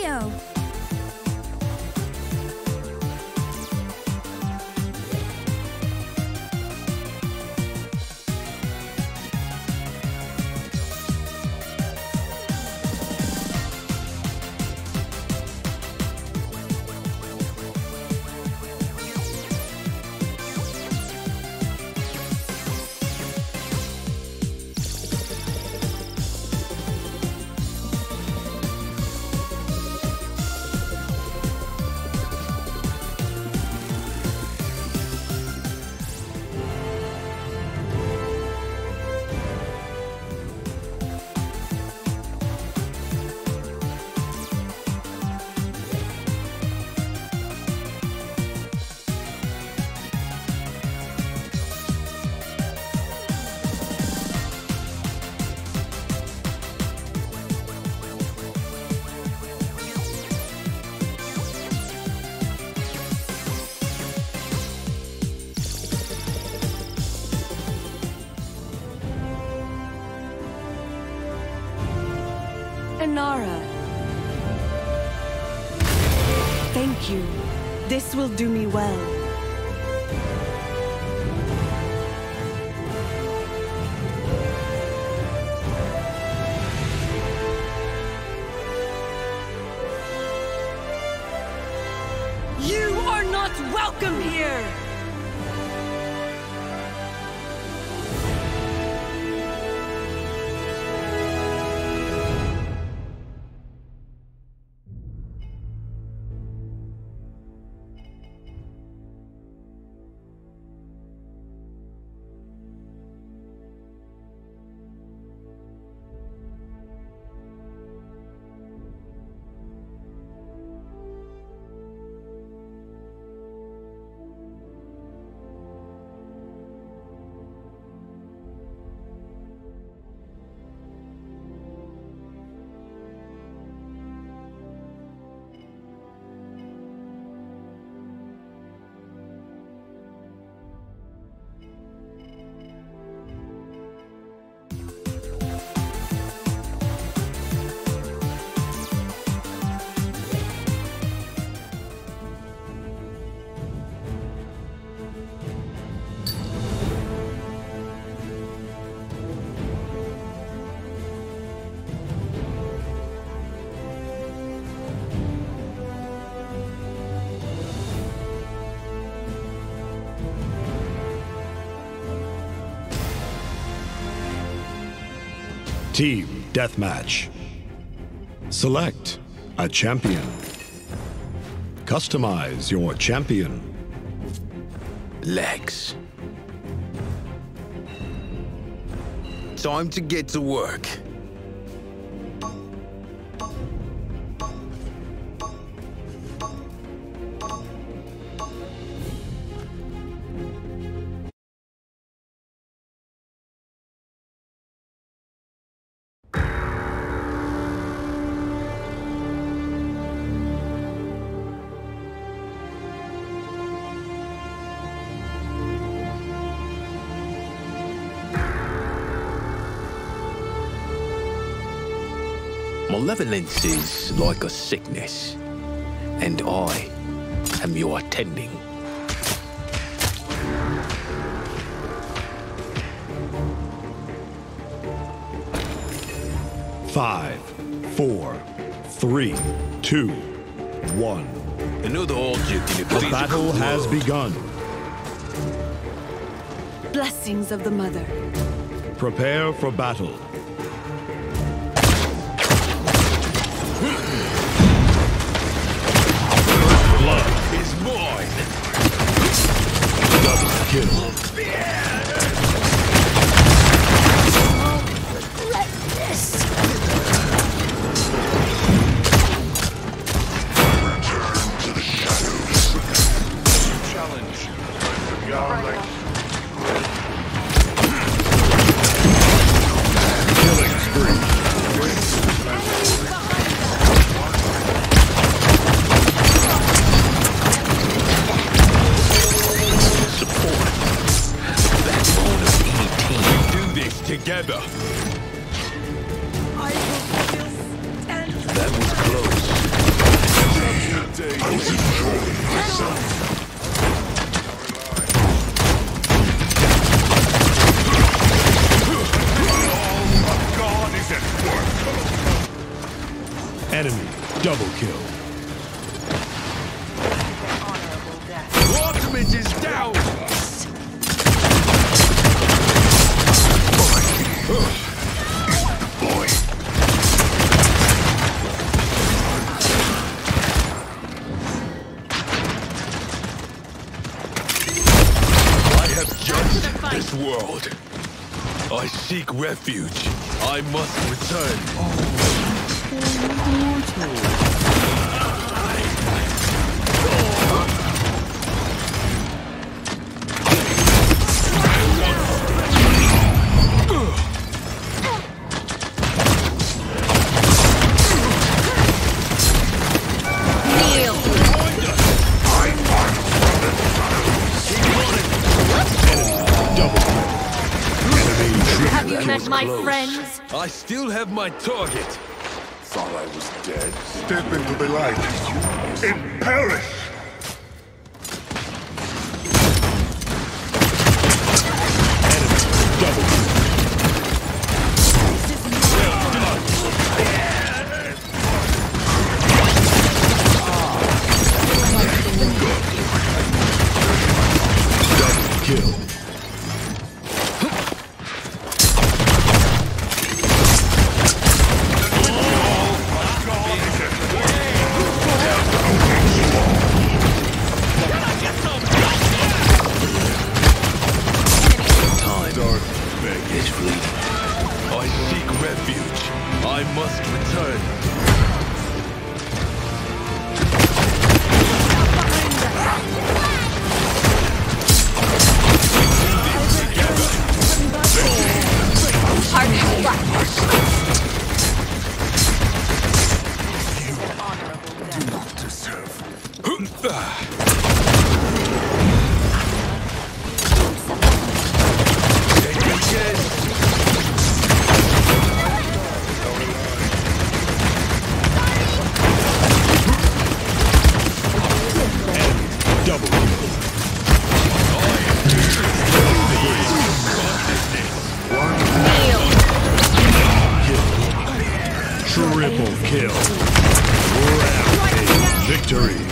Leo. Inara. Thank you. This will do me well. You are not welcome here! Team Deathmatch. Select a champion. Customize your champion. Legs. Time to get to work. Malevolence is like a sickness, and I am your attending. Five, four, three, two, one. Another object in a The battle has begun. Blessings of the Mother. Prepare for battle. Blood is mine. Double kill. Together. I will still stand. That was close. day. I was enjoying myself. Enemy double kill. Ultimate is down! Boy. I have judged this world. I seek refuge. I must return. Have you met my friends? I still have my target. Thought I was dead. Step into the light and perish! Double kill. Double kill. Is fleeting. I seek refuge. I must return. Do not deserve. Double kill. Triple kill. Rampage victory.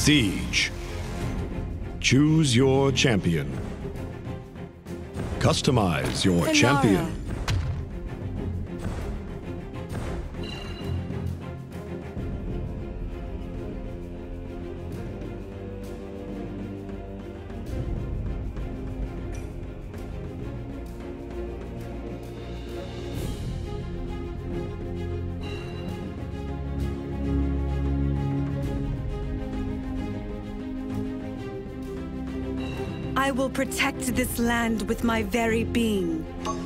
Siege. Choose your champion. Customize your Inara. champion. I will protect this land with my very being.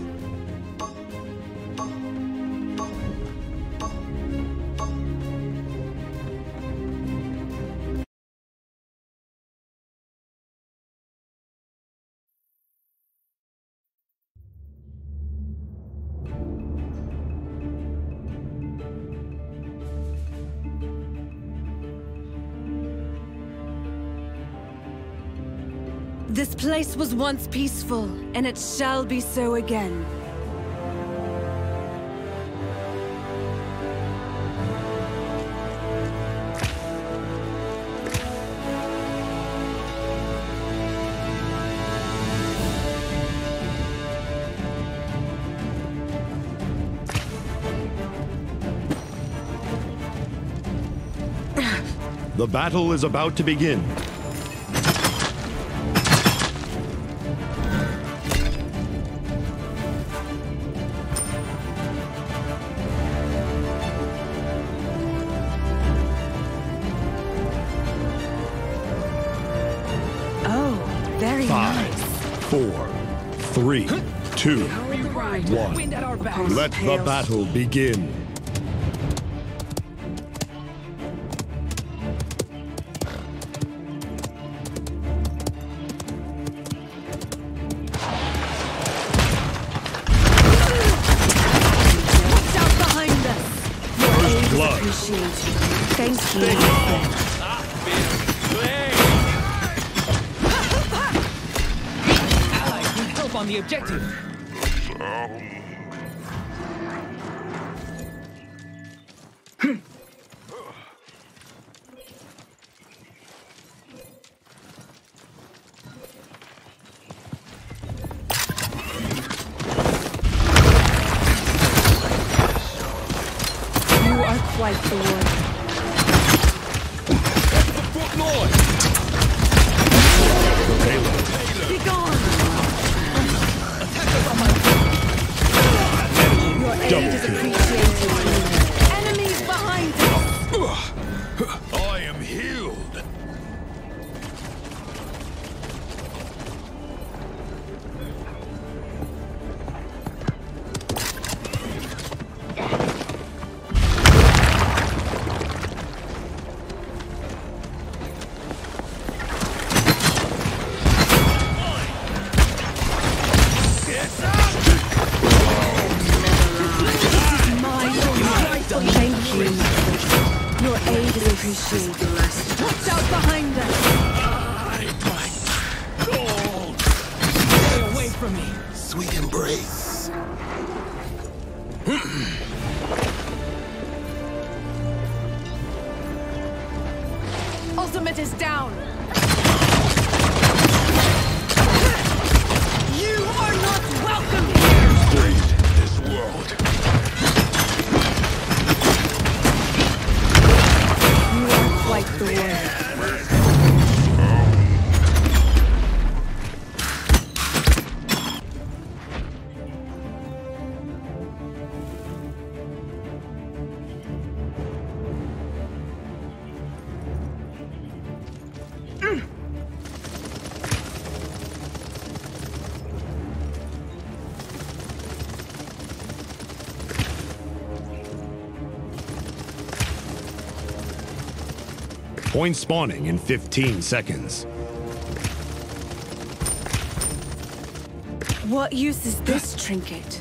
This place was once peaceful, and it shall be so again. The battle is about to begin. Very Five, nice. 4, 3, 2, 1. Let the battle begin. Watch out behind us. First blood. Appreciate you. Thank you, my friend. Help on the objective. You are quite the warrior. Be gone! Your aid is appreciated. Enemies behind us! I am healed. Thank you. Your aid is appreciated. Watch out behind us! Stay away from me. Sweet embrace. Ultimate is down! You are not welcome here! Freed this world. You are quite the warrior. Point spawning in 15 seconds. What use is this trinket?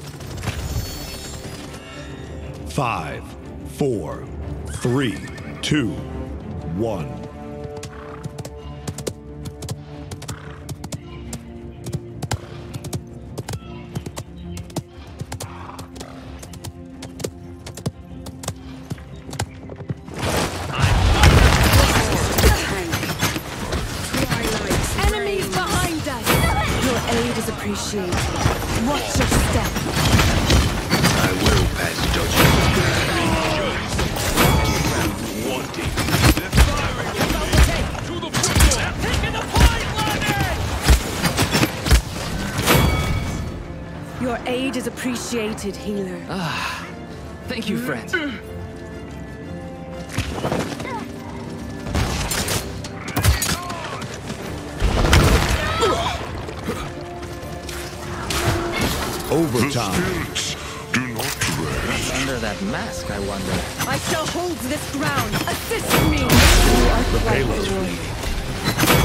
5, 4, 3, 2, 1. appreciated. Watch your step. I will pass judgment. Wanting. To the football. Taking the point, Lenny! Your aid is appreciated, healer. Thank you, friend. Overtime. Spirits do not rest. Under that mask, I wonder. I shall hold this ground. Assist me. You are The quite payload. warm.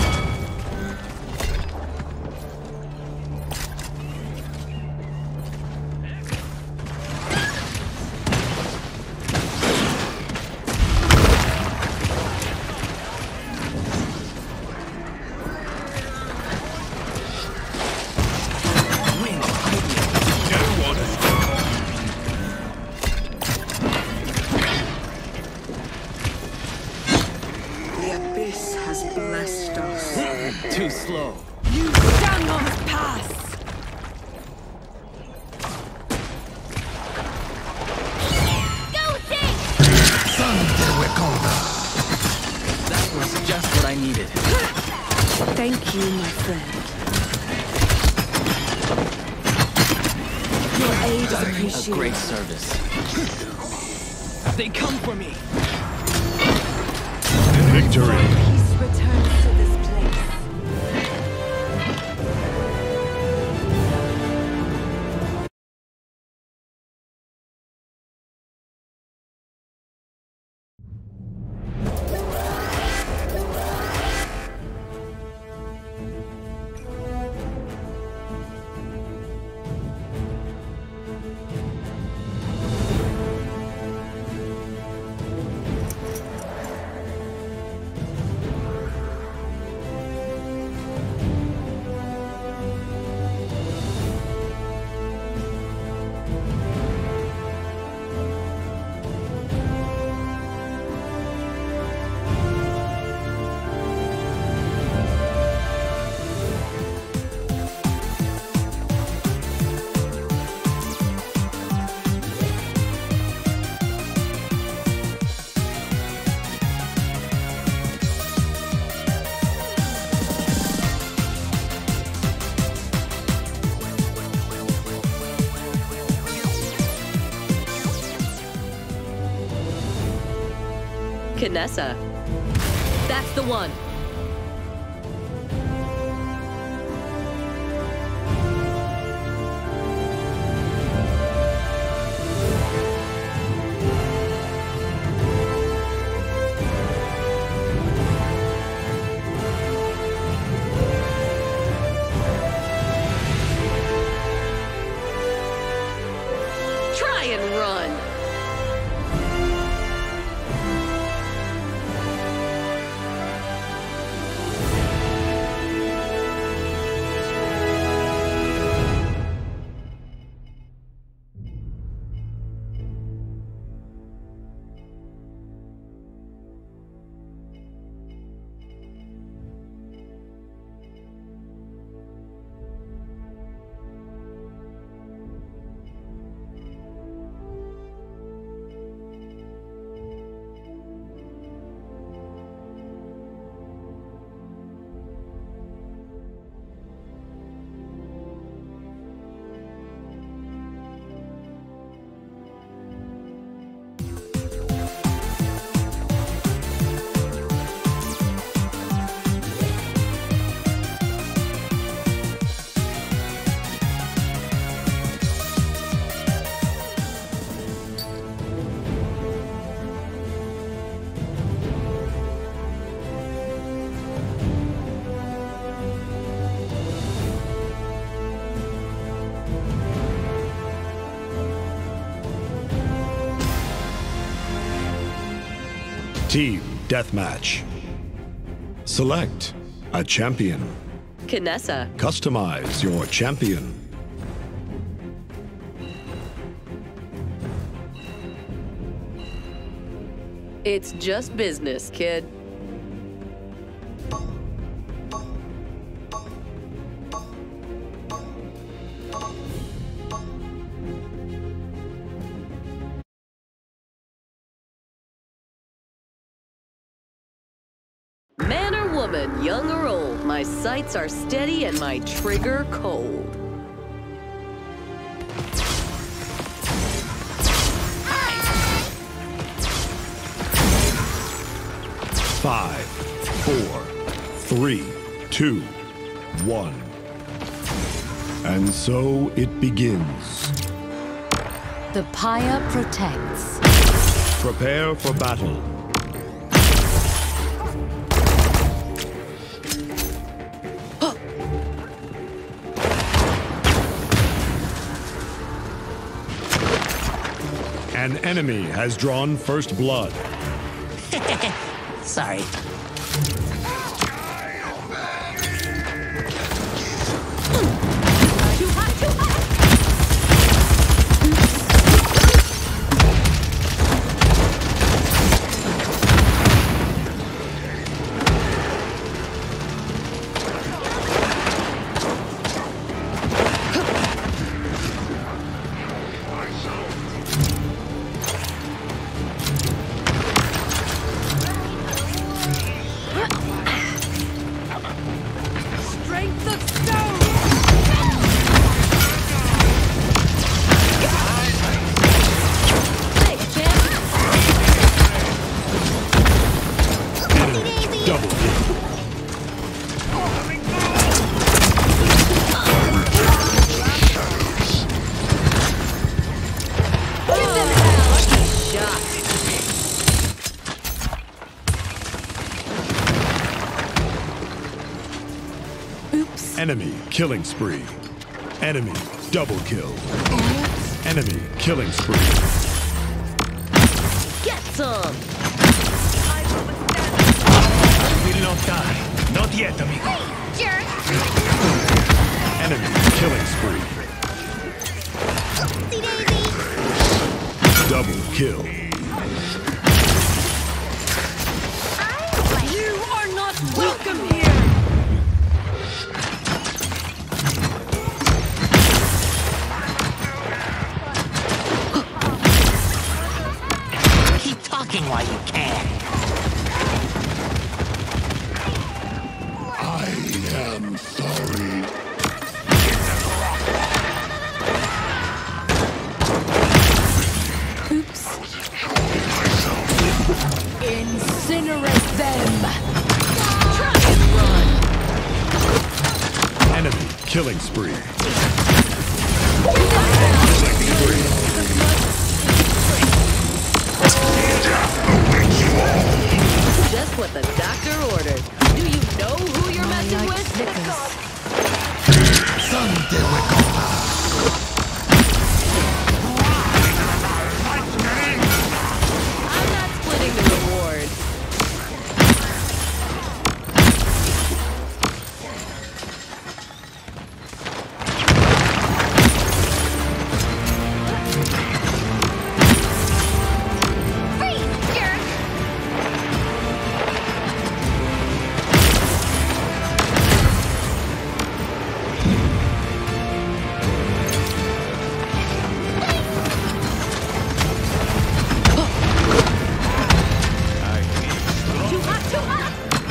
The abyss has blessed us. Too slow. You shall not pass. That was just what I needed. Thank you, my friend. Your aid is A appreciated. great service. They come for me. Victory. Peace returns to this place. Kinessa. That's the one. Try and run. Team Deathmatch. Select a champion. Kinessa. Customize your champion. It's just business, kid. woman, young or old, my sights are steady and my trigger cold. Five, 4, 3, 2, 1. And so it begins. The pyre protects. Prepare for battle. An enemy has drawn first blood. Sorry. Strength of stone! Thanks, champ. Enemy double kill. Shot. Oops. Enemy killing spree. Enemy double kill. Enemy killing spree. Get some. Will not die. Not yet, amigo. Enemy killing spree. Double kill. You are not welcome here! Keep talking while you can. I am sorry. Oops. Incinerate them! Try and run. Enemy killing spree. Just what the doctor ordered. Do you know who you're messing with? I'm not splitting the reward. Too hot, too hot!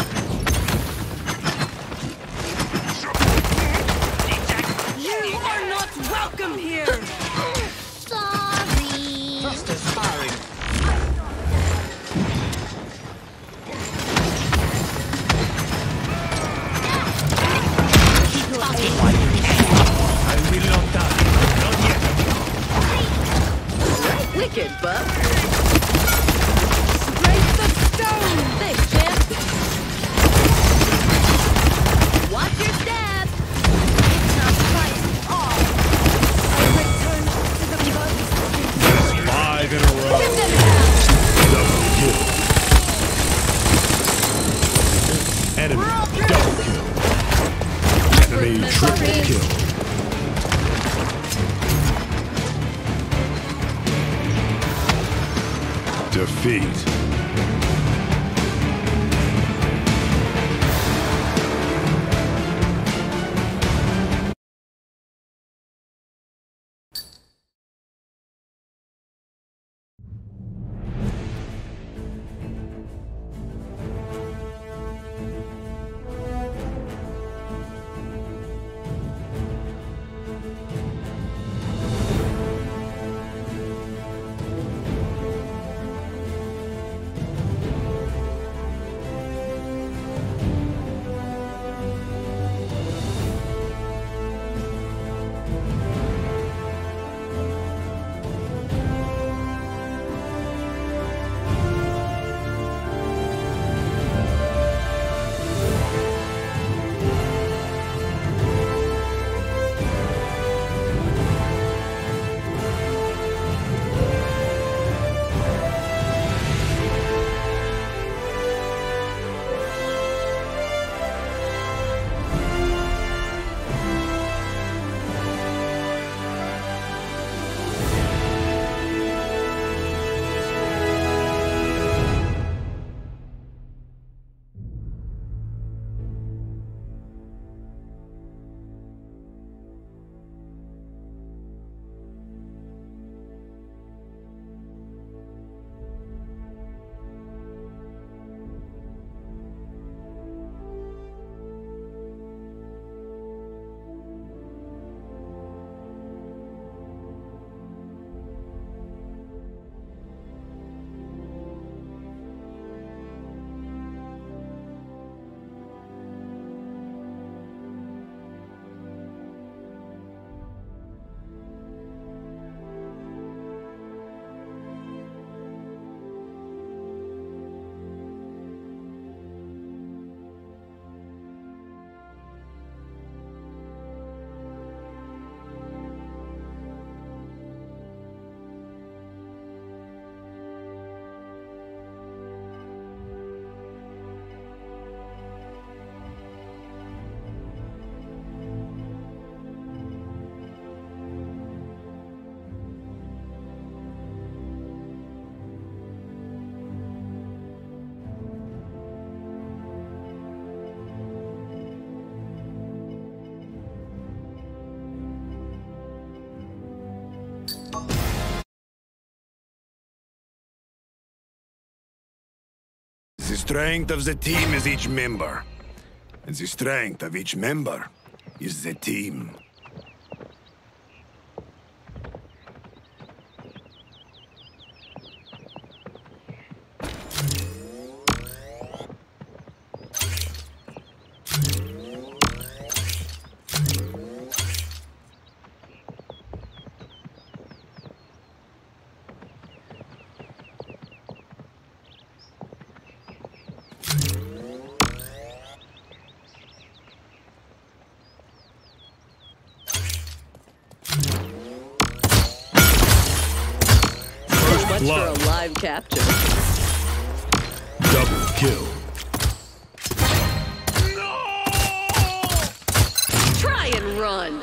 You are not welcome here! Just as sorry. Keep talking while you can. I will not die. Not yet. Wicked, Buck. Strength of stone! Thanks, champ. Watch your step. Five in a row. Double kill. Enemy double kill. Enemy triple kill. Defeat. The strength of the team is each member. And the strength of each member is the team. Much for a Blood. live capture. Double kill. Try and run.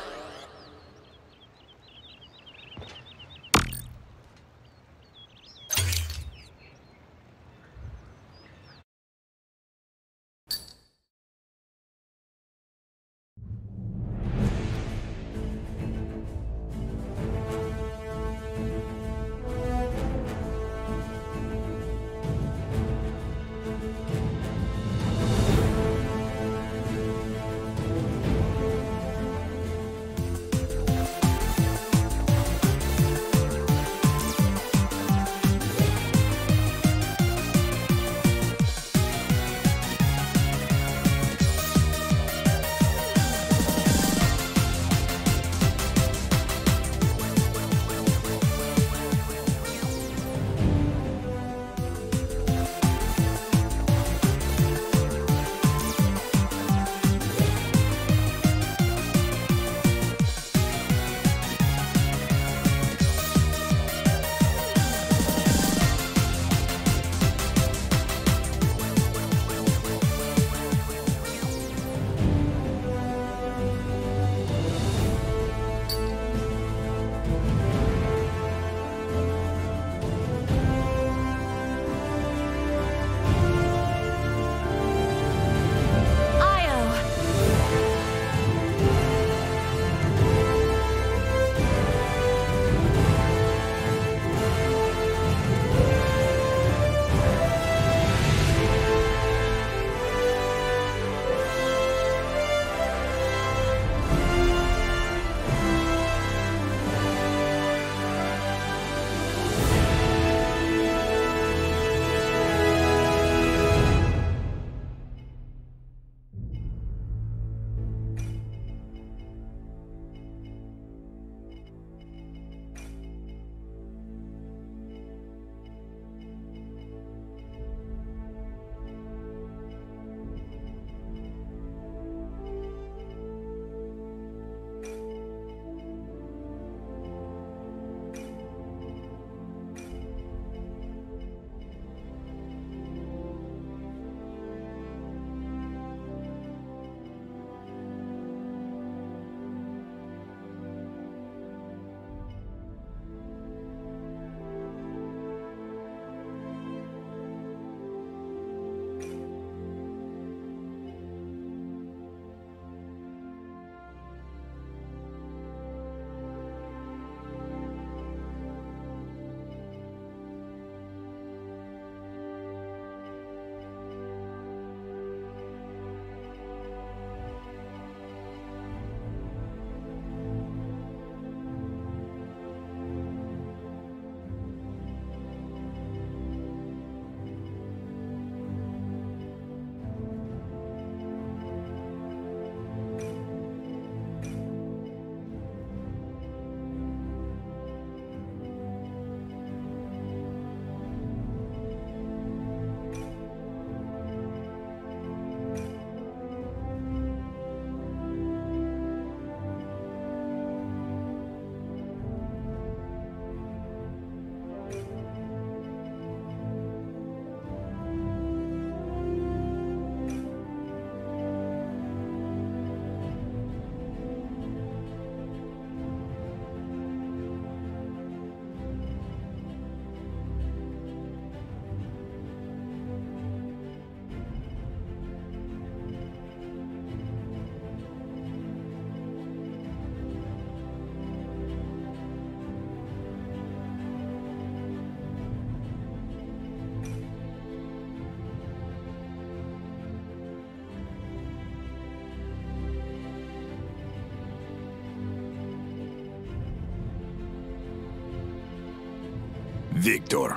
Victor.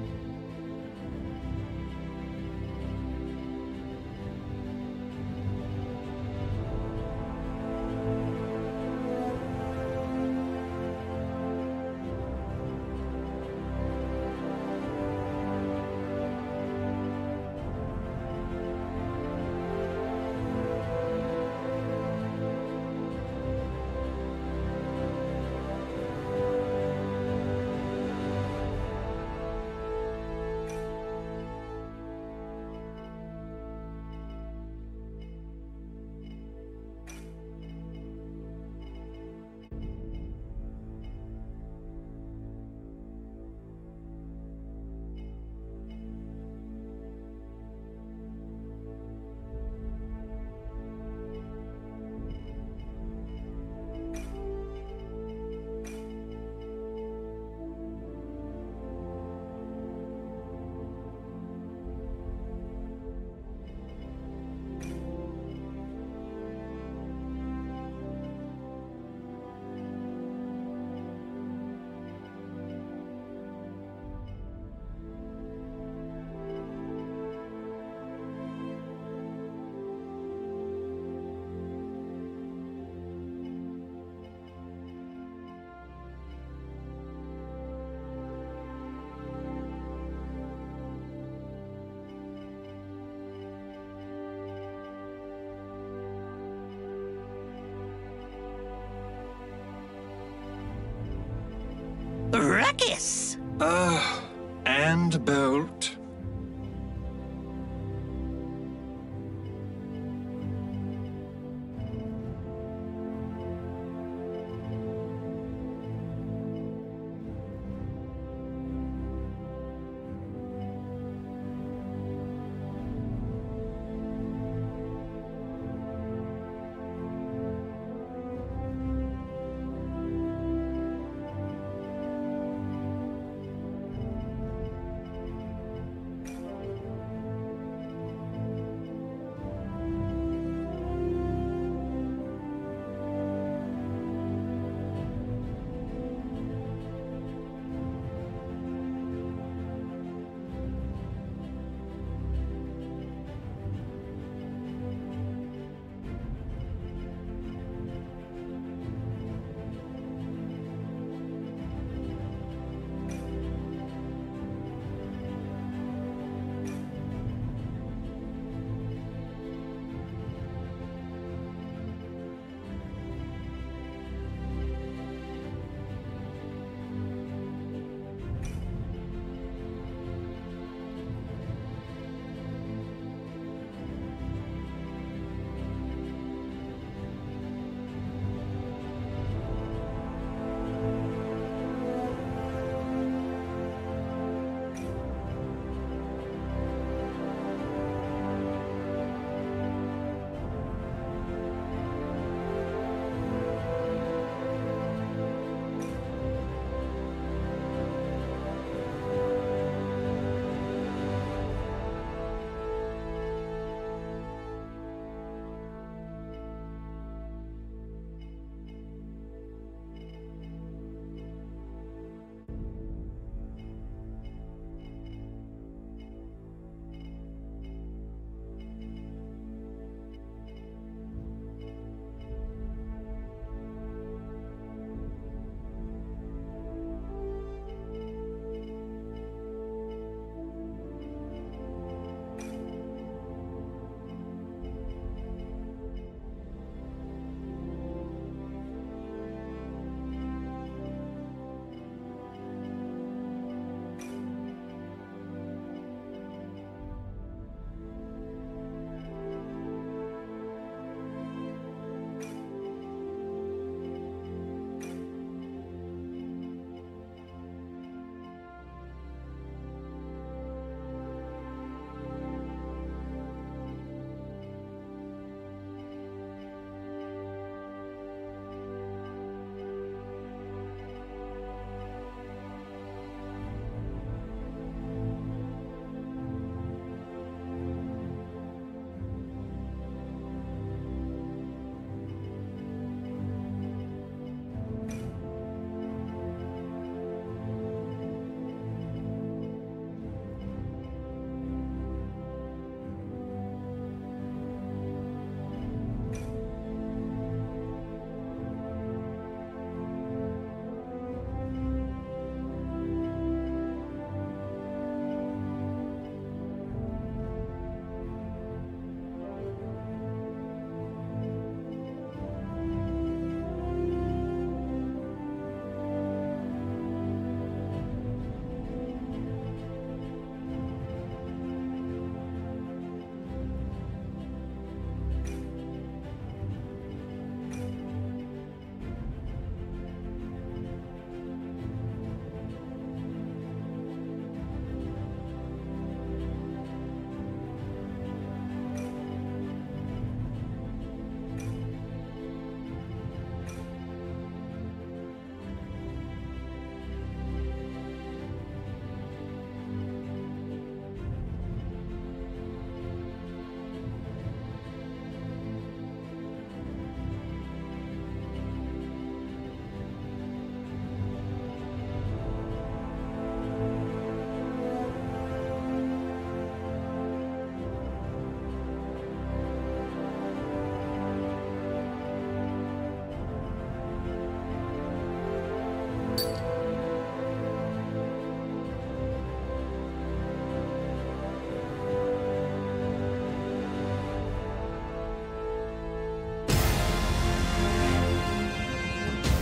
Ruckus! And Bolt.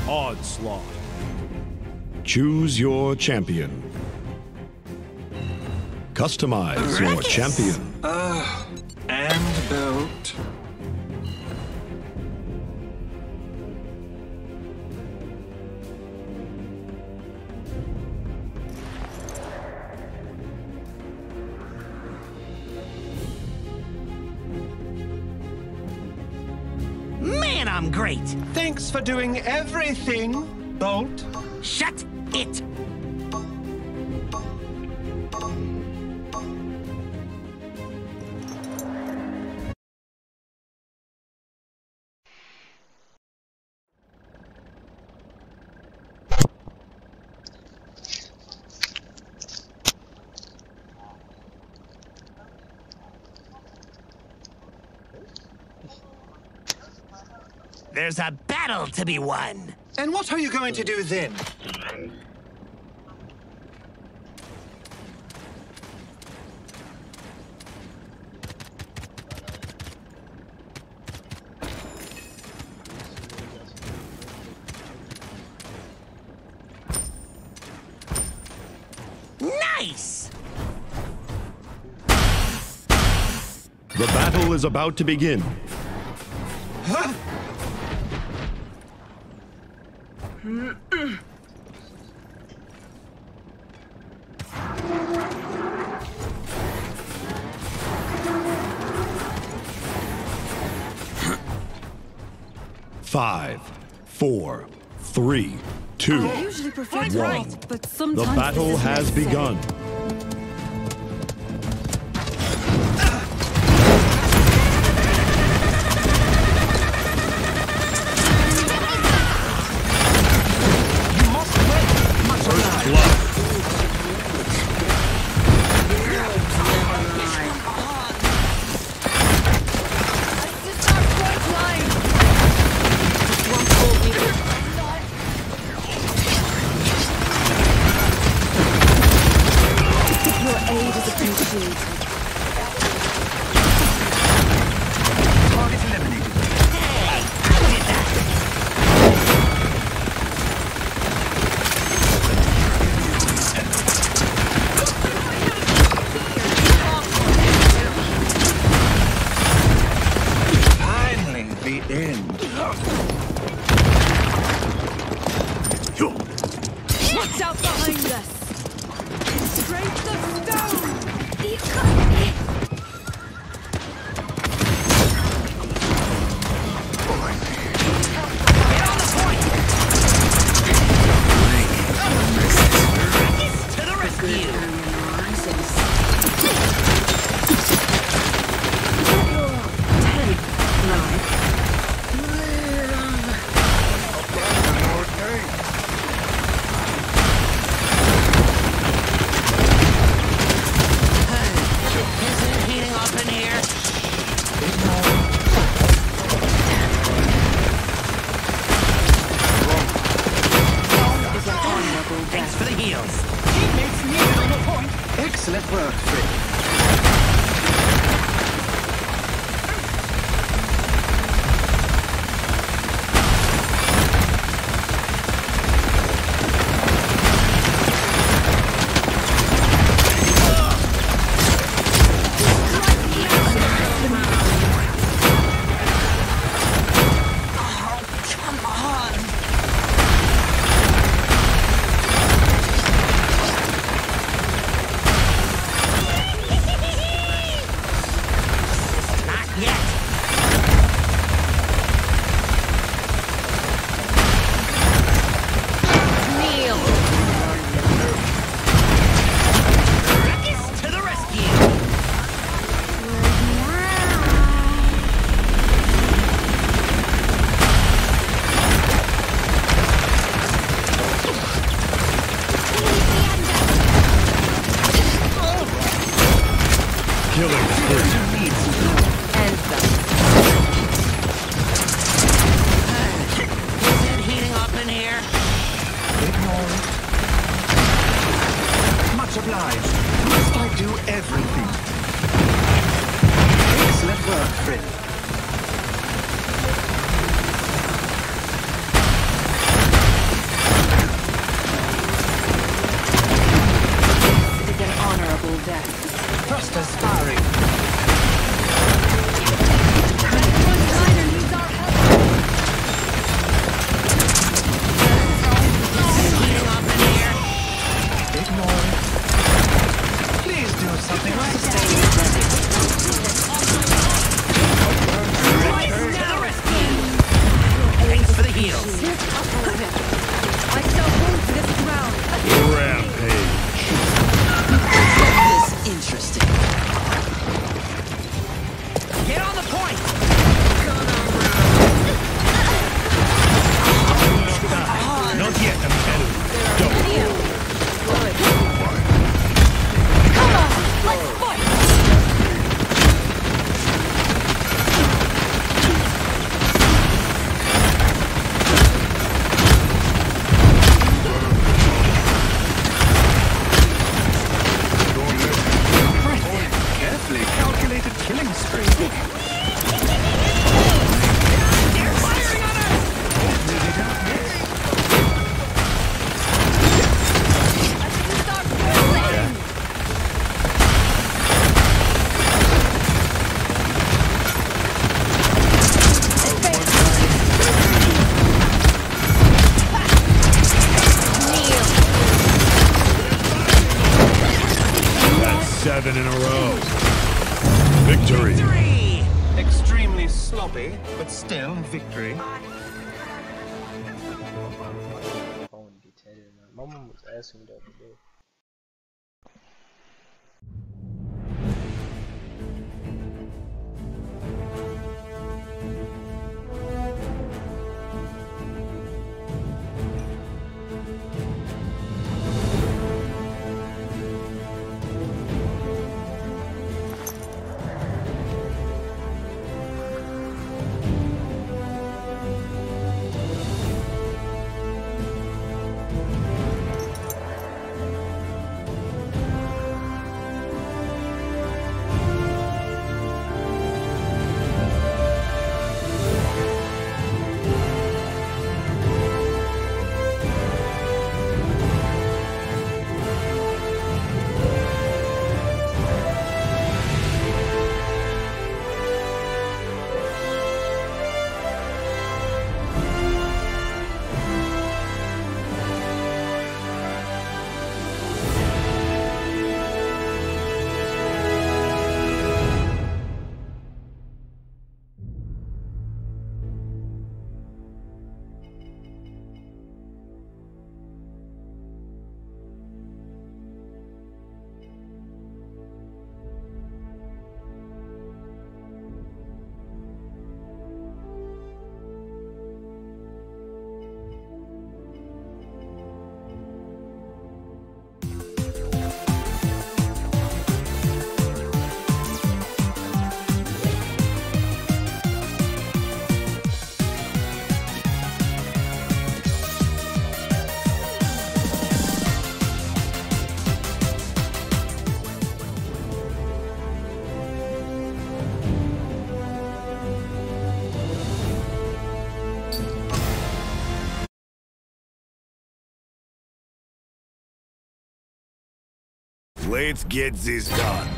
Onslaught. Choose your champion. Customize your champion. And belt. Man, I'm great! Thanks for doing everything, Bolt. Shut it! There's a battle to be won! And what are you going to do then? Nice! The battle is about to begin. Huh? 5, 4, 3, 2, I usually prefer 1. right, but The sometimes battle this is has necessary. begun. First blood. Your aid is appreciated. Target eliminated. Hey, I did that! Finally, the end. Watch out behind us! Scrape the stone! Get on the point! To the rescue! Isn't it heating up in here? Thanks for the heals. Teammates needed on the point. Excellent work, Fred. Come on! Not yet. Kneel. Ruckus to the rescue. Killing spree. Is it heating up in here? Ignore it. Much obliged. Must I do everything? Excellent work, Fred. death. Thrusters firing. Ignore it. Please do something right. Thanks for the heals. I shall hold this ground. Rampage. This interesting. Get on the point. Not yet, amigo. Come on, let's fight! Carefully calculated killing spree. That's 7 in a row. Victory. Extremely sloppy, but still victory. Phone detained. My mom was asking me the other day. Let's get this done.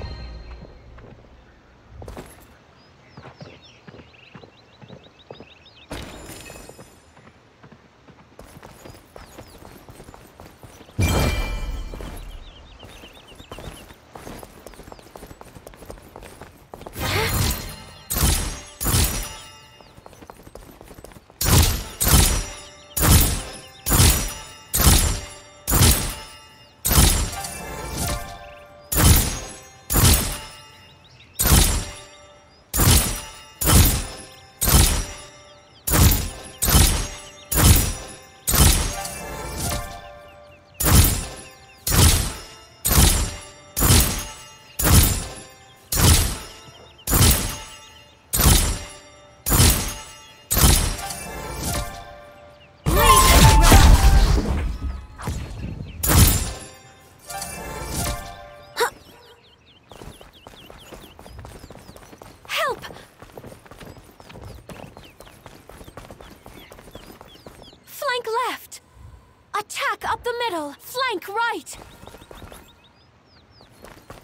Flank left! Attack up the middle! Flank right!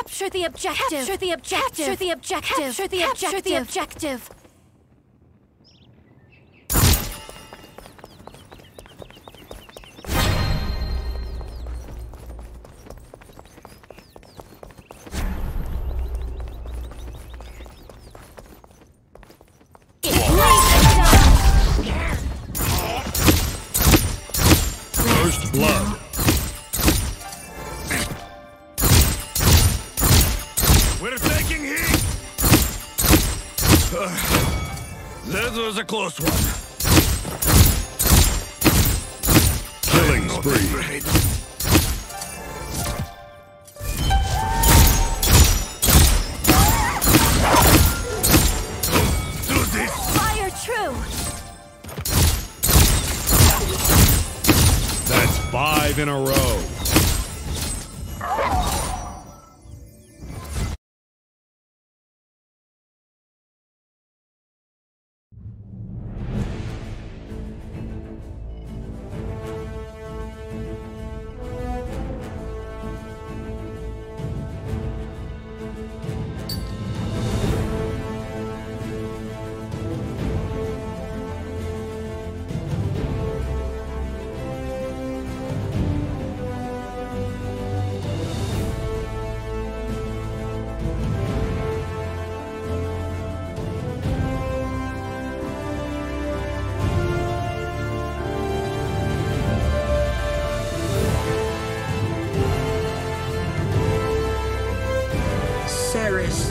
Capture the objective. Capture the objective. Capture the objective. Capture the objective. Capture the objective. First blood. We're taking heat! That was a close one. Killing spree. Do this! Fire true. That's 5 in a row. Ceres.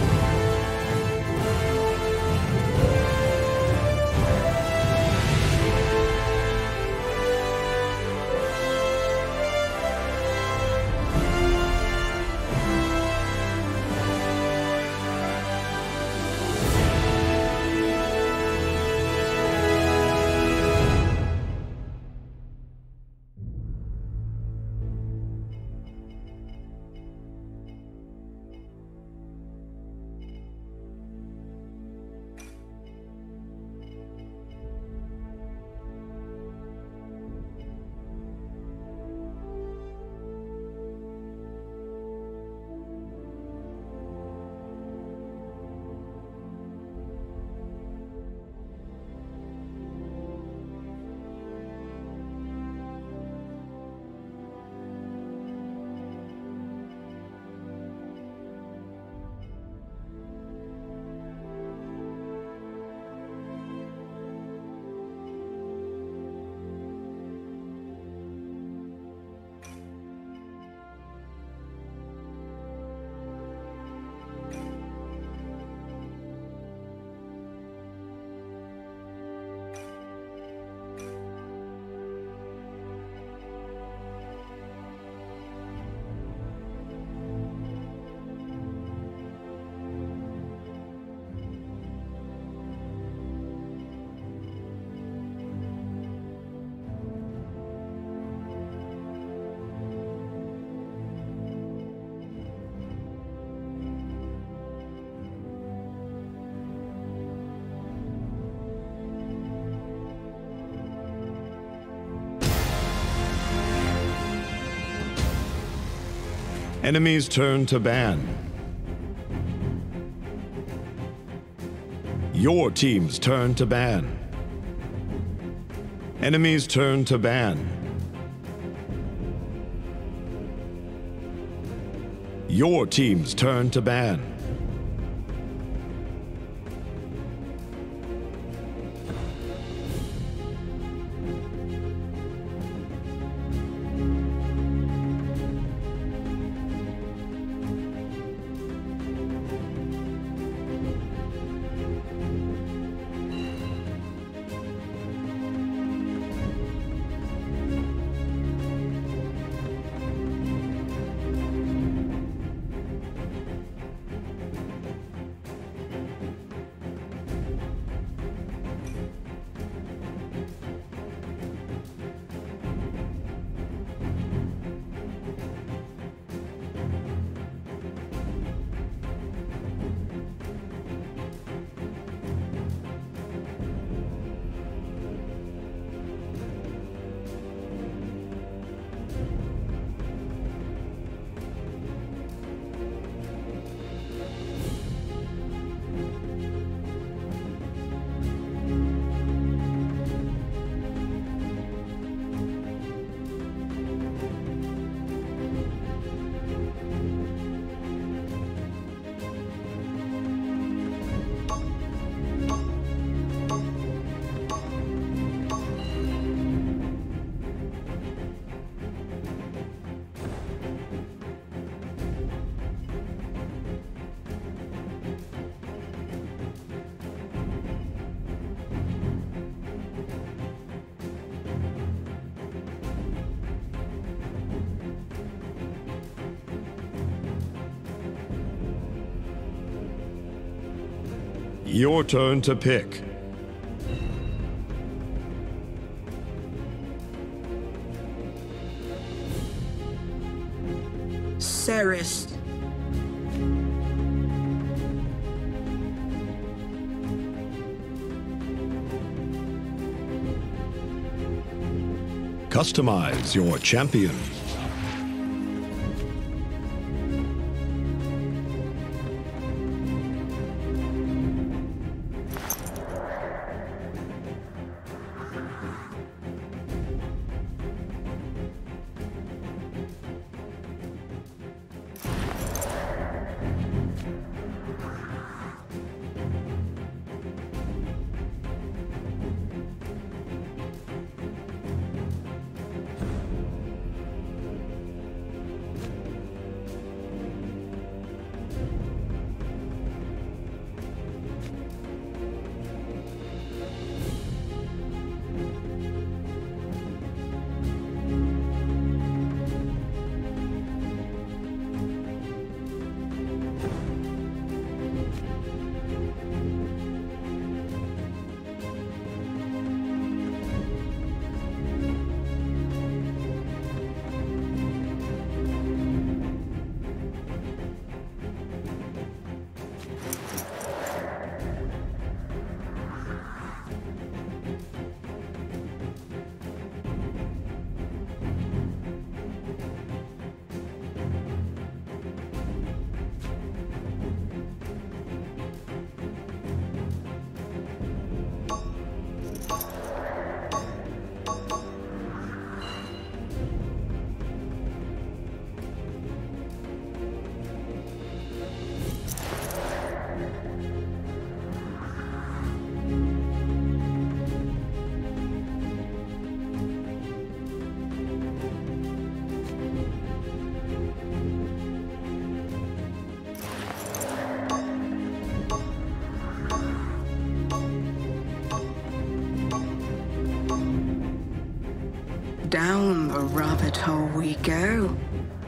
Enemies turn to ban. Your team's turn to ban. Enemies turn to ban. Your team's turn to ban. your turn to pick. Ceres. Customize your champion. Down the rabbit hole we go.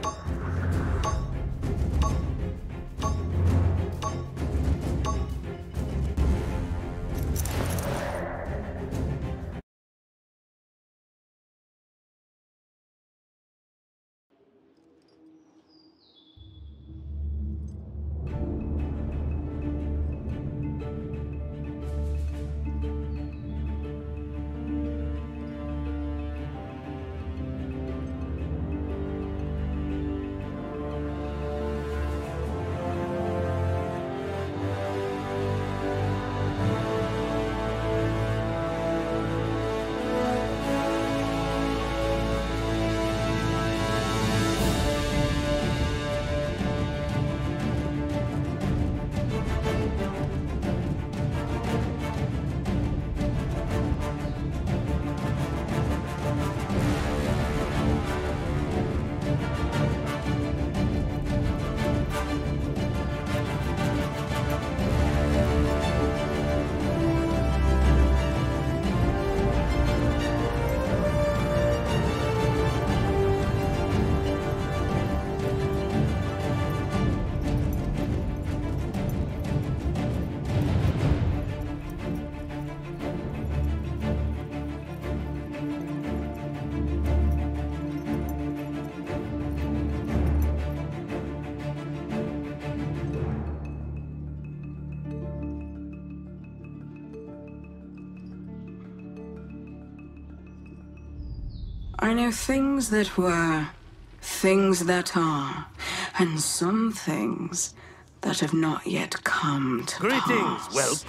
I know things that were, things that are, and some things that have not yet come to pass. Greetings,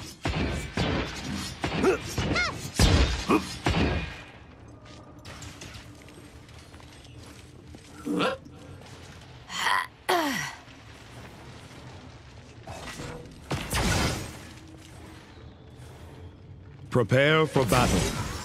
whelp. Prepare for battle.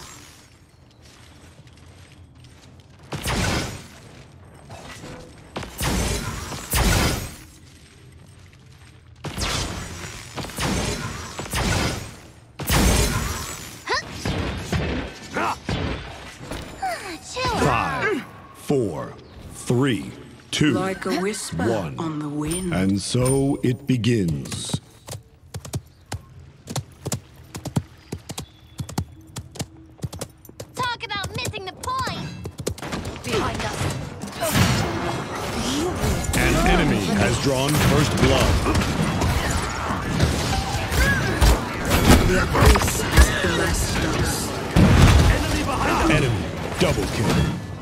Five, 4, 3, 2, Like a whisper 1. on the wind. And so it begins. enemy has drawn first blood. The abyss has blessed us. Enemy double kill.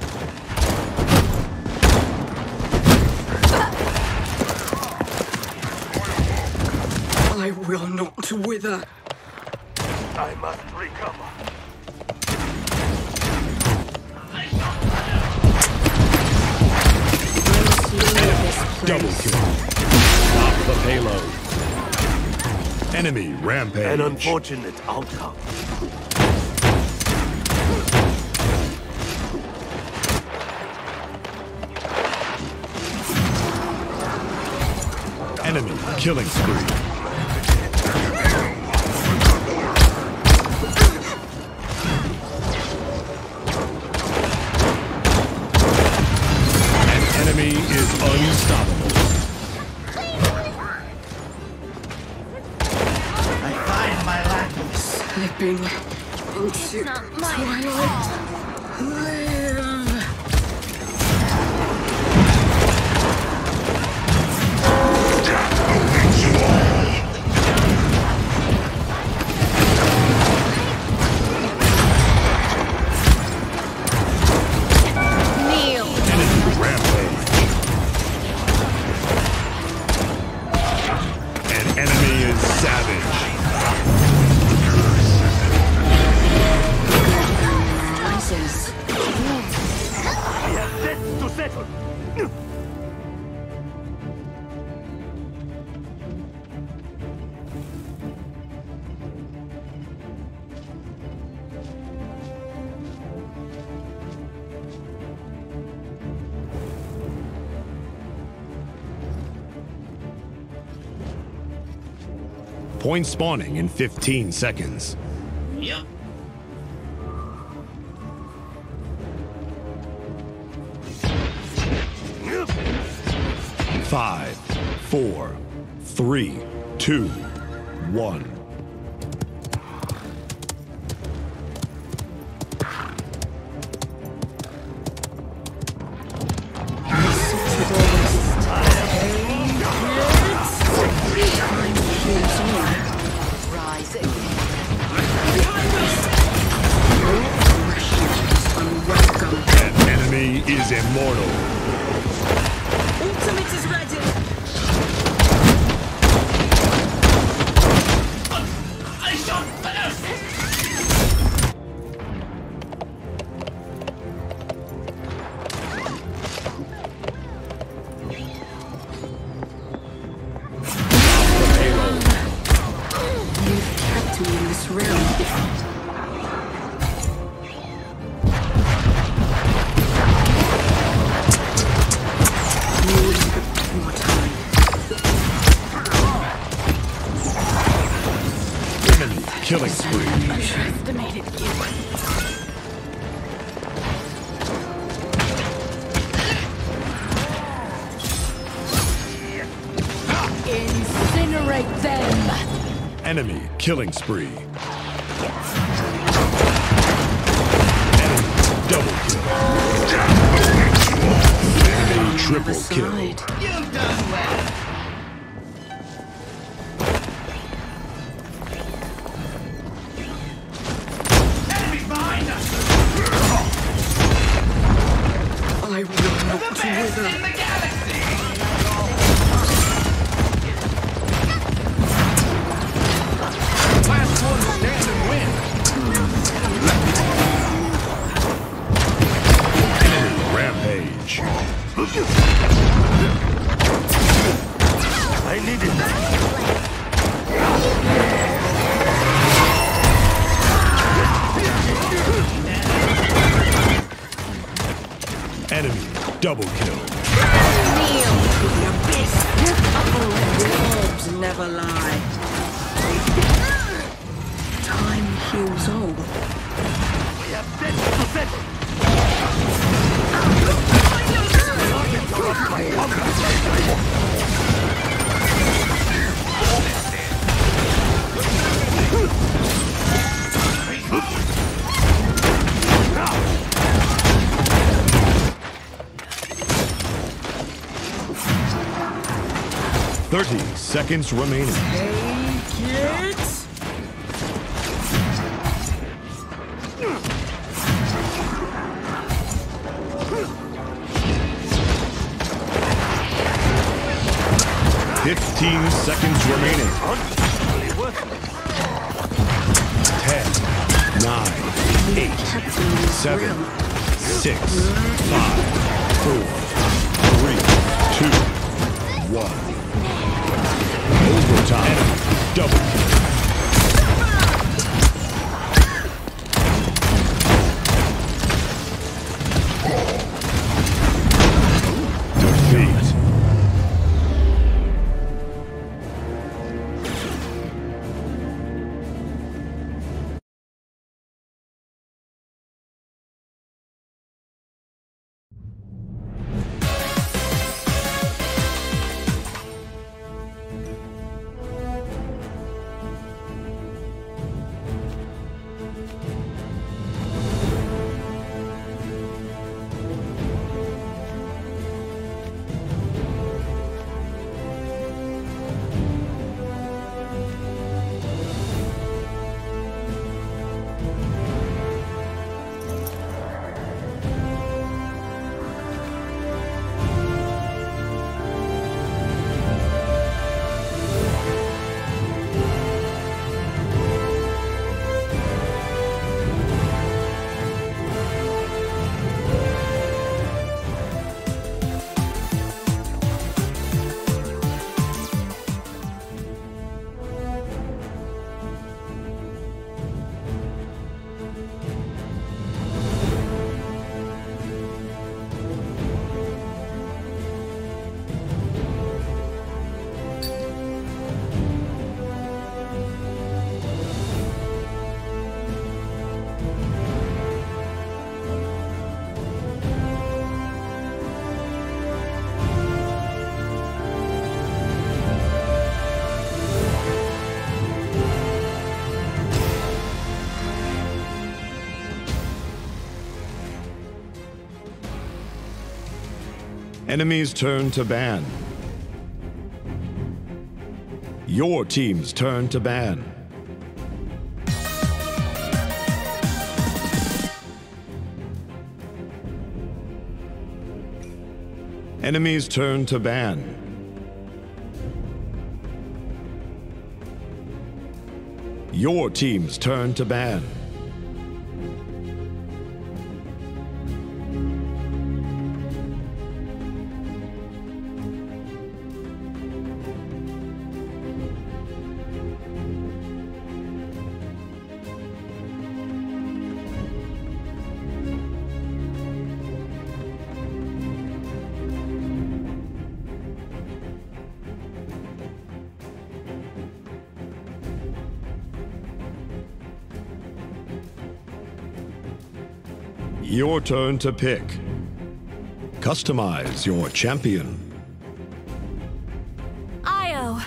I will not wither. I must recover. Double kill. Stop the payload. Enemy rampage. An unfortunate outcome. Enemy killing spree. An enemy is unstoppable. I find my lack of Slipping into twilight. Live. Enemy rampage. An enemy is savage. Rises. We have debts to settle. Point spawning in 15 seconds. Yep. Five, 4, 3, 2, 1. Rise again. An enemy is immortal. Ultimate is ready. I shall burst! You've kept me in this realm. More time. Enemy killing spree. Underestimated you. Incinerate them. Enemy killing spree. Enemy double kill. Enemy triple kill. Side. You've done well. Enemy behind us! I will not The best wither. in the galaxy! Last one stand and win. Enemy rampage. 30 seconds remaining. Take it! 15 seconds remaining. 10, 9, 8, 7, 6, 5, 4, 3, 2, 1. Overtime. Double kill. Defeat. Enemy's turn to ban. Your team's turn to ban. Enemy's turn to ban. Your team's turn to ban. Your turn to pick. Customize your champion. Io.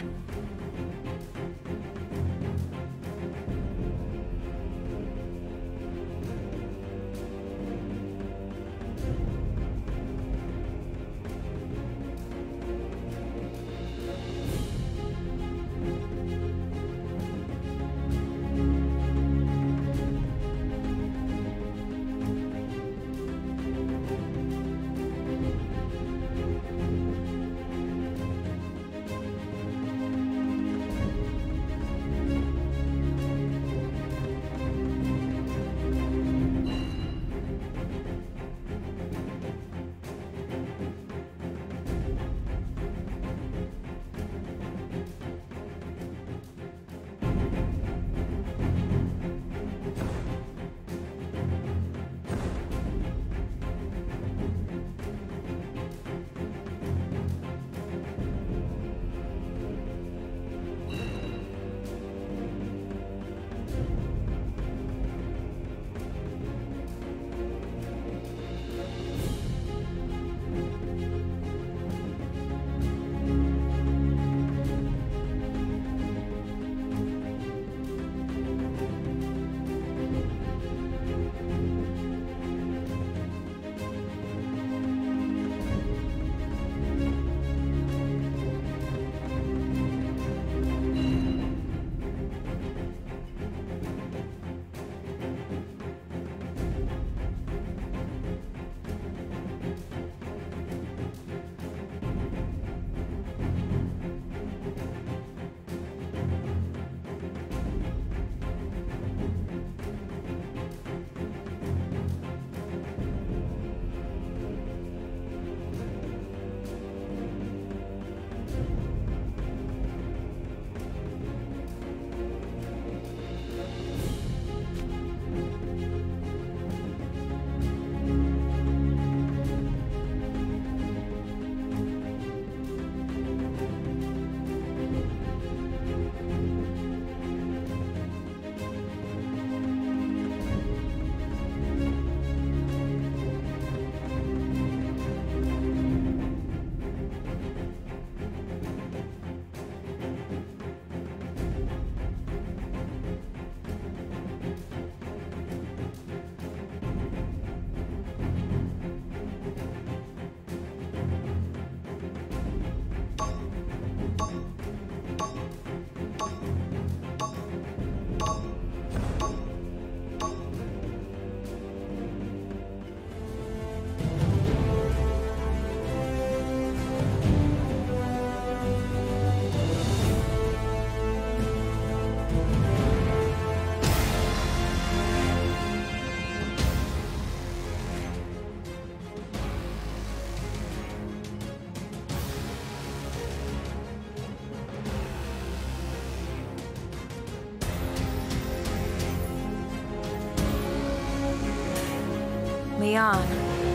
Leon.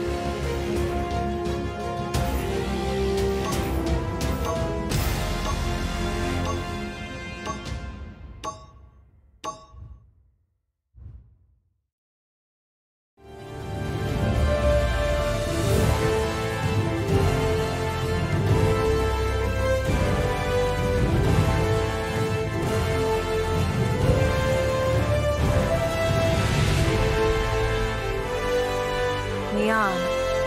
Leon.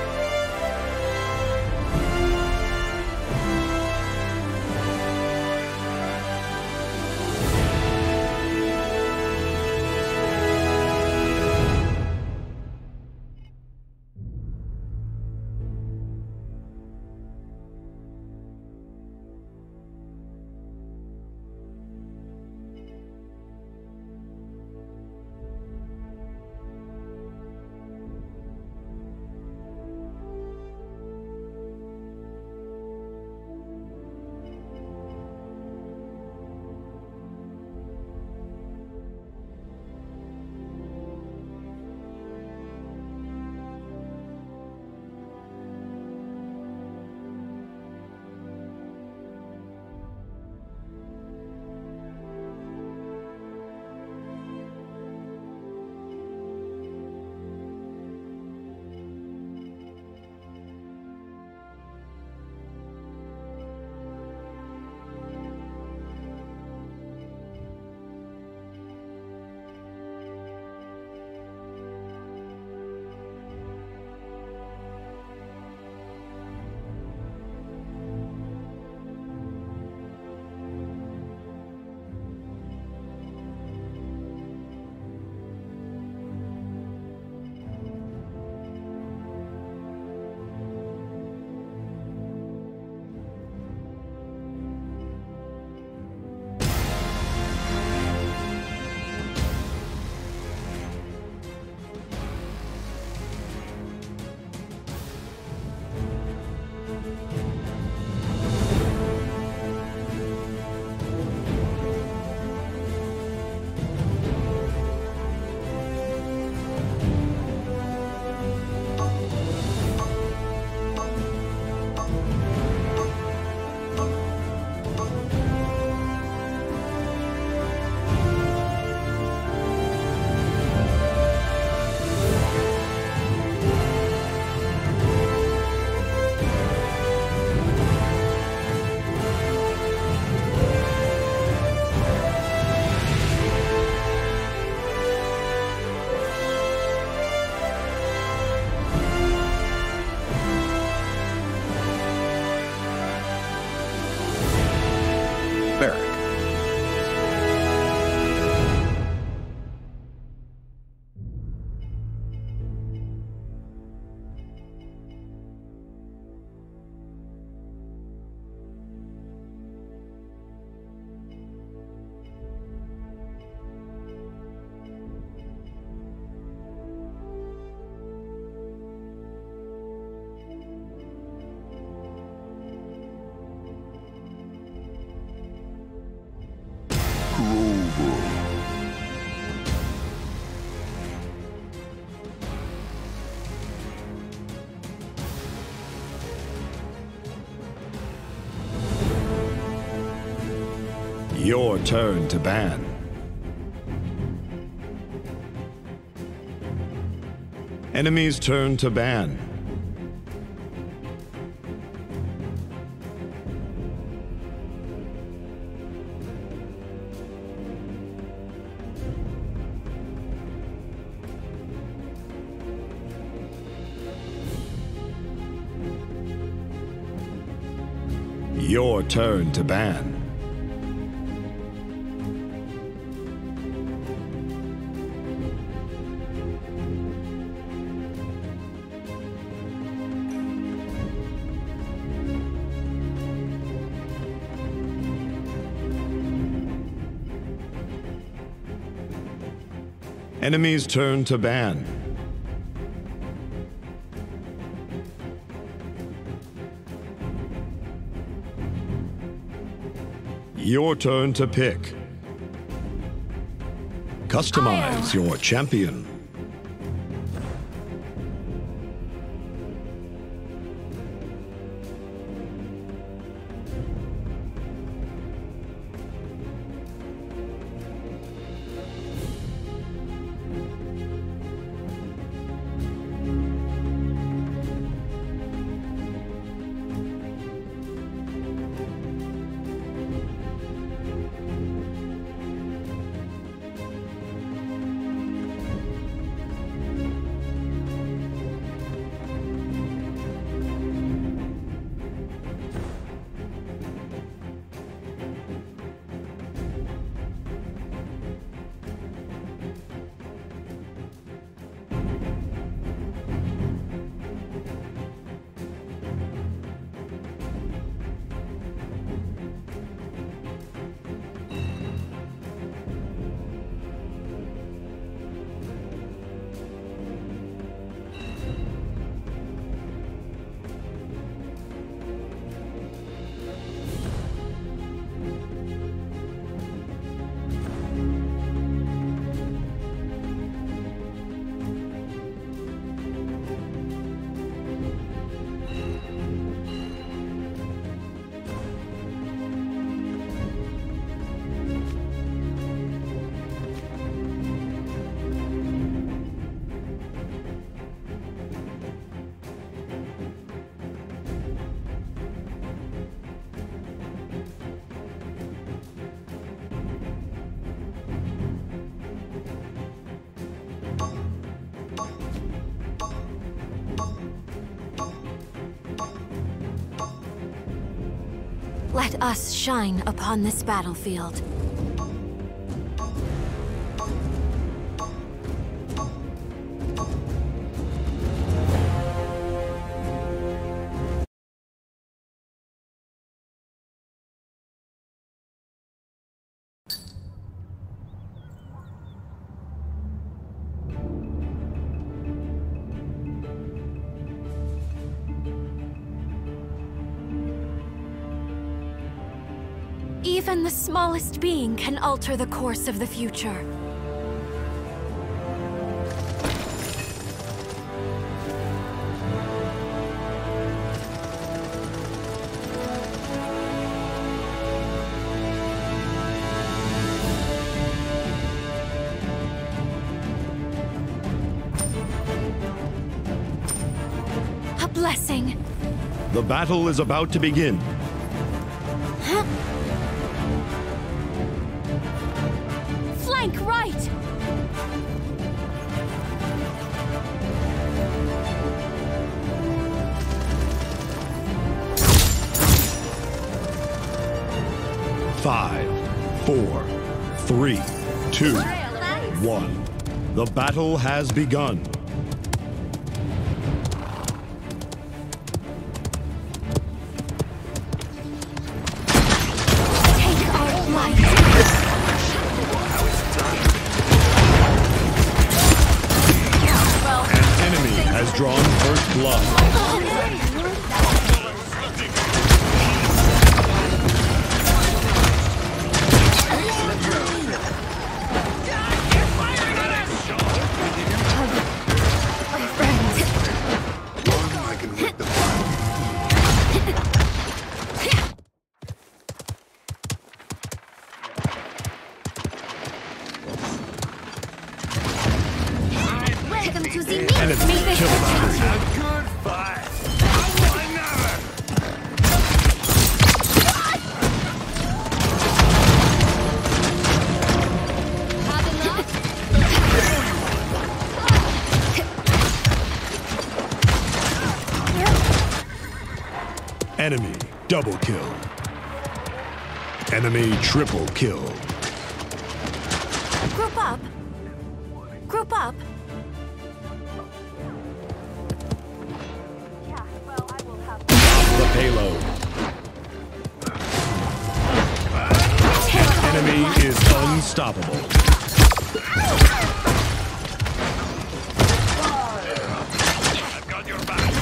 Your turn to ban. Enemy's turn to ban. Your turn to ban. Enemy's turn to ban. Your turn to pick. Customize your champion. Let us shine upon this battlefield. Even the smallest being can alter the course of the future. A blessing. The battle is about to begin. Huh? Flank right! Five, 4, 3, 2, 1. The battle has begun. Take our light. An enemy has drawn first blood. Welcome to the Enemy kill spree. A good fight. Another. Enemy double kill. Enemy triple kill. Group up. Group up. The payload. Enemy is unstoppable. I've got your back.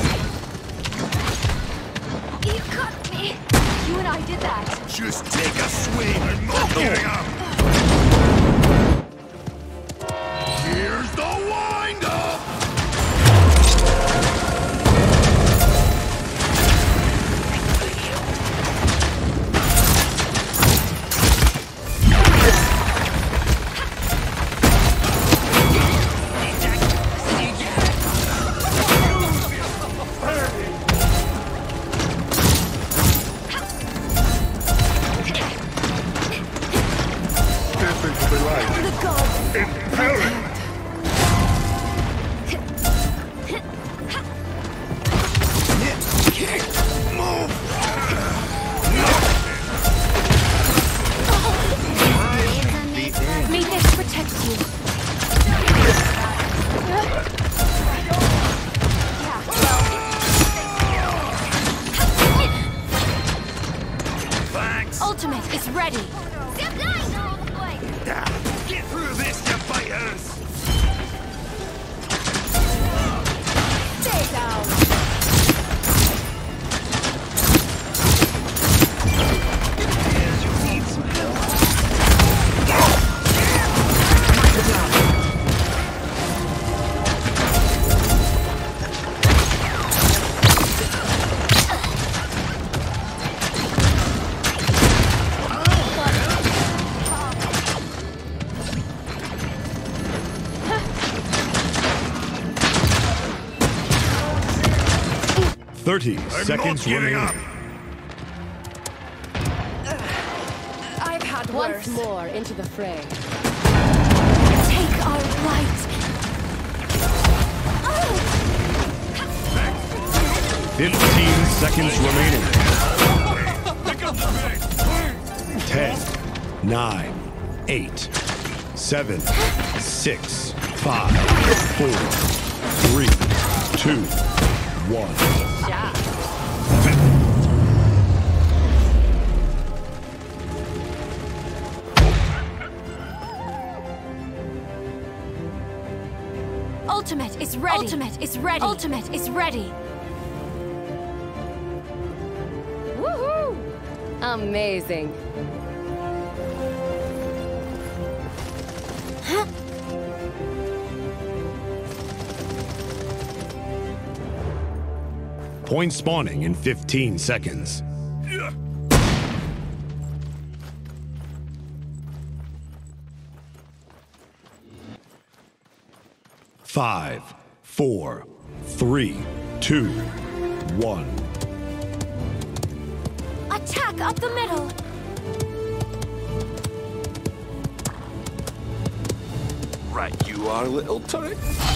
You cut me. You and I did that. Just take a swing and not giving up. Here's the wind-up. Step into the light. The gods. Impelling. May this protect you. Thanks. Ultimate is ready. Get through this, you fighters. Stay down. Seconds remaining. I've had Once worse. more into the fray. Take our light. 15 seconds remaining. 10, 9, 8, 7, 6, 5, 4, 3, 2, 1. Ultimate is ready. Ultimate is ready. Ultimate is ready. Woohoo! Amazing. Point spawning in 15 seconds. Five, 4, 3, 2, 1. Attack up the middle. Right, you are, little turret.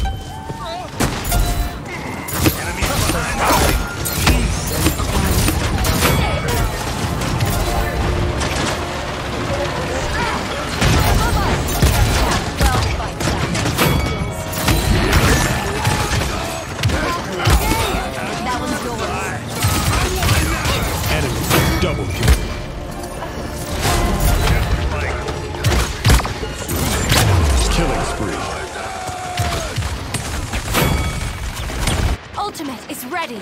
Double kill. Killing spree. Ultimate is ready.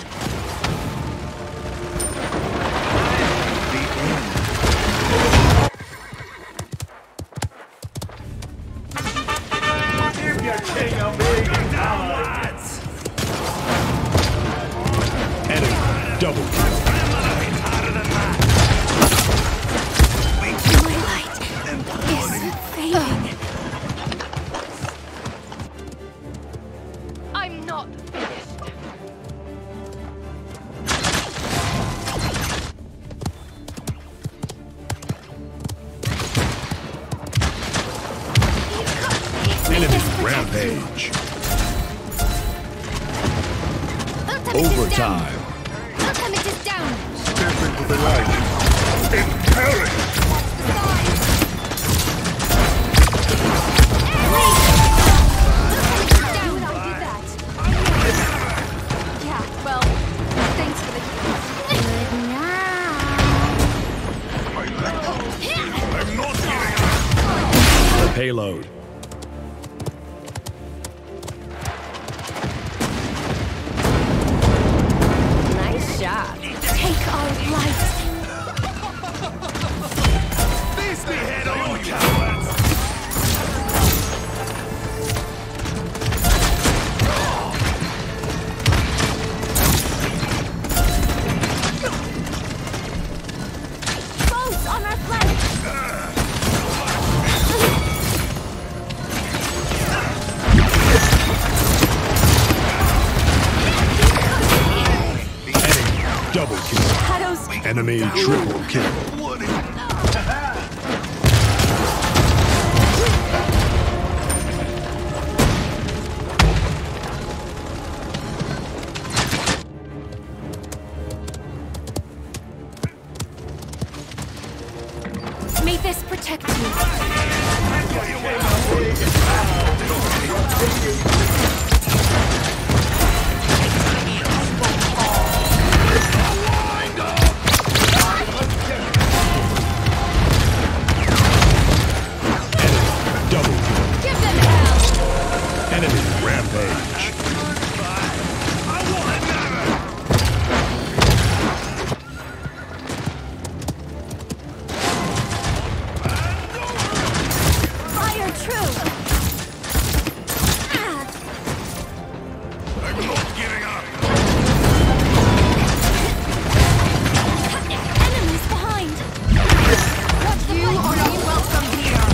Enemy double kill. I'm not finished. Enemy rampage. Overtime. Ultimate is down. Step into the light and perish! Payload. Nice shot. Take our light. This the head on you, cowards! Foes on our flank. Double kill. Enemy triple kill. May this protect you. Double kill. Give them hell. Enemy rampage. Fire true. I'm not giving up! Enemies behind. You are not welcome here.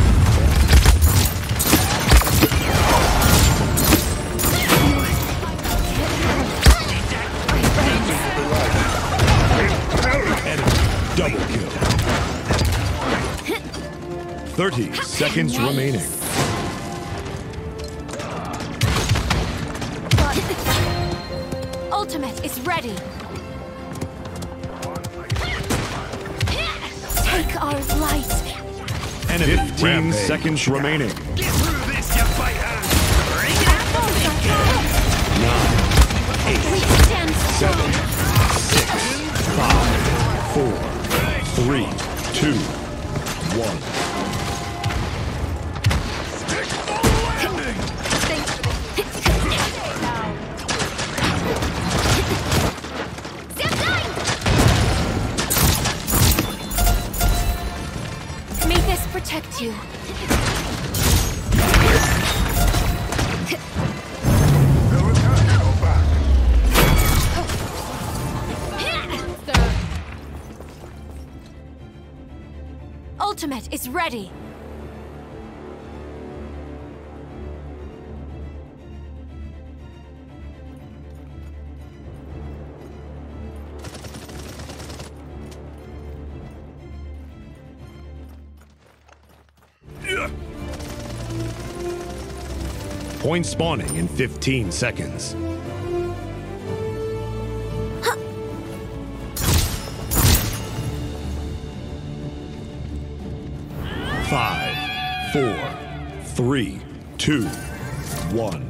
Enemy double kill. 30 seconds remaining. Ultimate is ready. Take our light. Enemy 15 rampage. seconds remaining. Get through this, you fighter! Bring it! 9, 8, We stand 7, 6, 5, 4, 3, 2, 1. May this protect you. Ultimate is ready. Point spawning in 15 seconds. Five, 4, 3, 2, 1.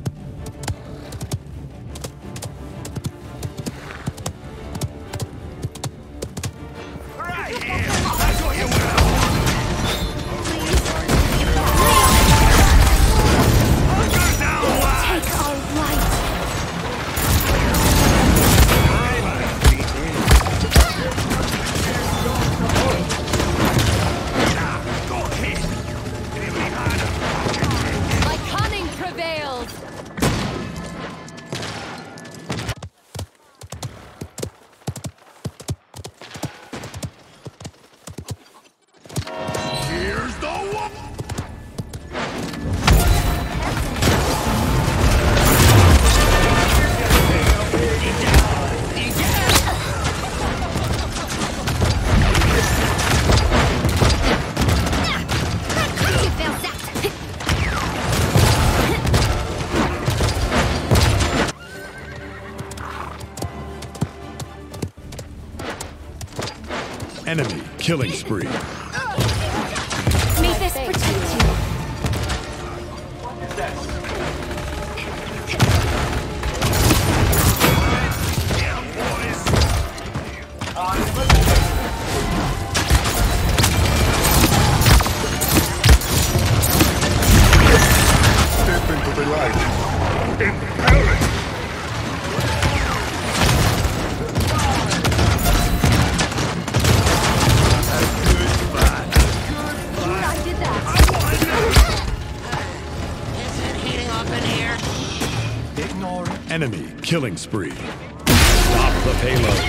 Enemy killing spree. May this protect you. Step into the light. Impel it. Enemy killing spree. Stop the payload.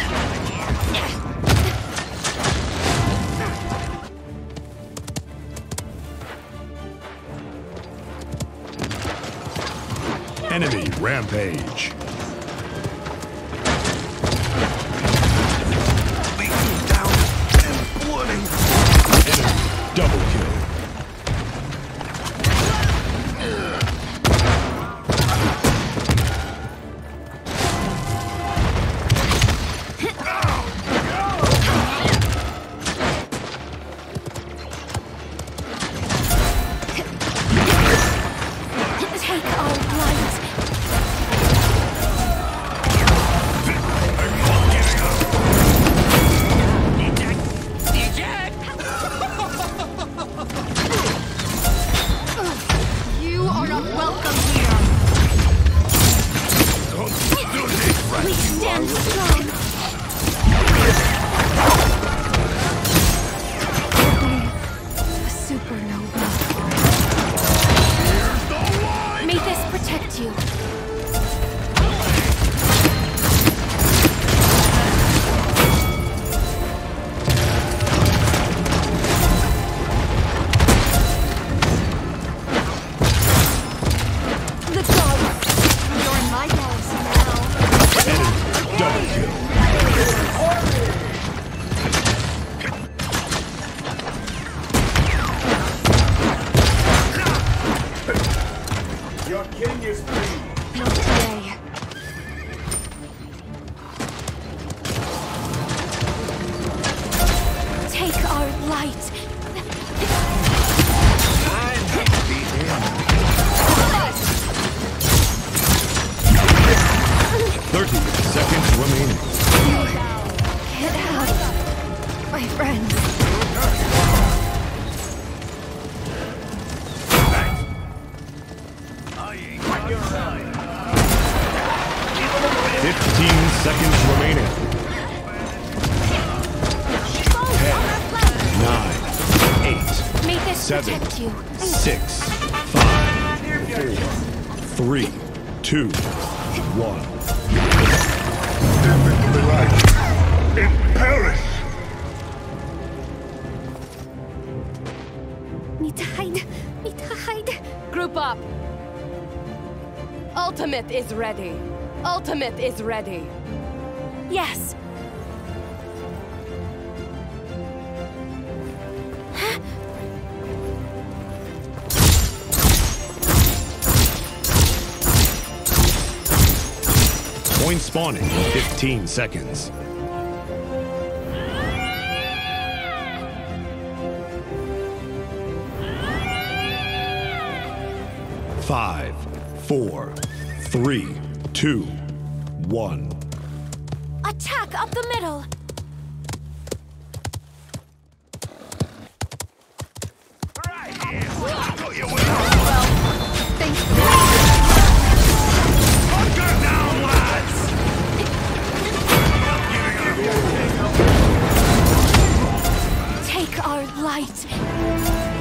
Enemy rampage. Enemy double kill. light. 30 seconds remaining. Get out, my friends. I ain't got your eye. 15 seconds remaining. 10, 9, 8, May this 7, protect you. 6, 5, 4, 3, 2, 1. Step into the light and perish! Need to hide. Need to hide. Group up. Ultimate is ready. Ultimate is ready. Yes. Point spawning in 15 seconds. 5, 4, 3, 2, 1. Attack up the middle. Take our light.